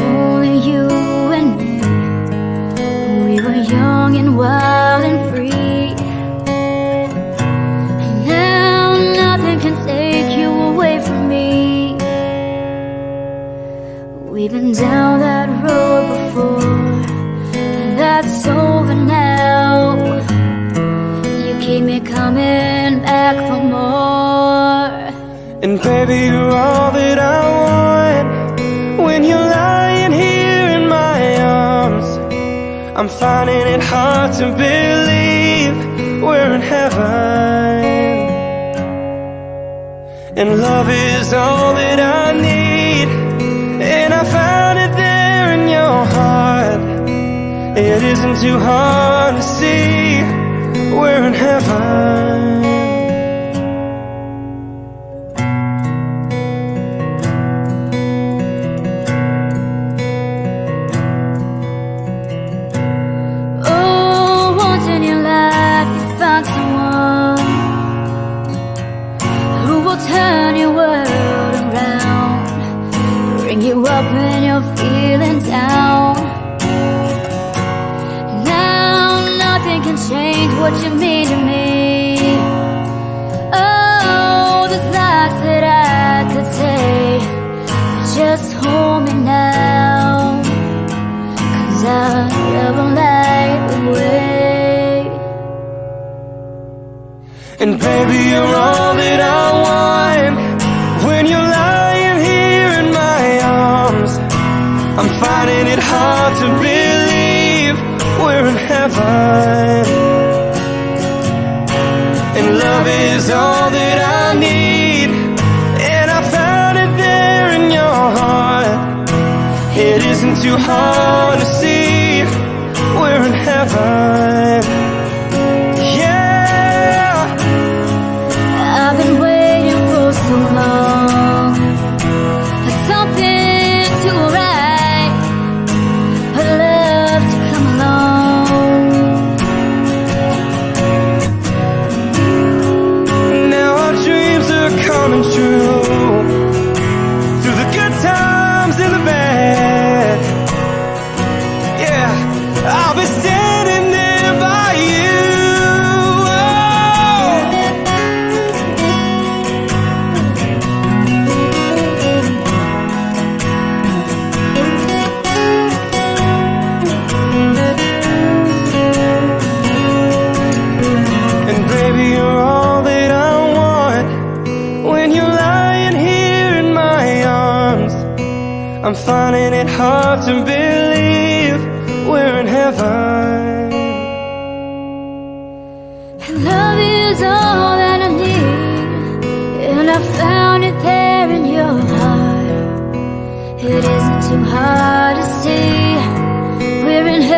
only you and me. We were young and wild and free, and now nothing can take you away from me. We've been down that road before, and that's over now. You keep me coming back for more. And baby, you're all that I want. When you're lying here in my arms, I'm finding it hard to believe we're in heaven. And love is all that I need, and I found it there in your heart. It isn't too hard to see we're in heaven. Turn your world around, bring you up when you're feeling down. Now nothing can change what you mean to me. Oh, there's lots that I could say, but just hold me now, 'cause I never light the way. And baby, you're all that I want. When you're lying here in my arms, I'm finding it hard to believe we're in heaven. And love is all that I need, and I found it there in your heart. It isn't too hard to see we're in heaven. I've been waiting for so long for something to write, for love to come along. Now our dreams are coming true, through the good times and the bad. Yeah, I'll be standing there by you. I'm finding it hard to believe we're in heaven. And love is all that I need, and I found it there in your heart. It isn't too hard to see we're in heaven.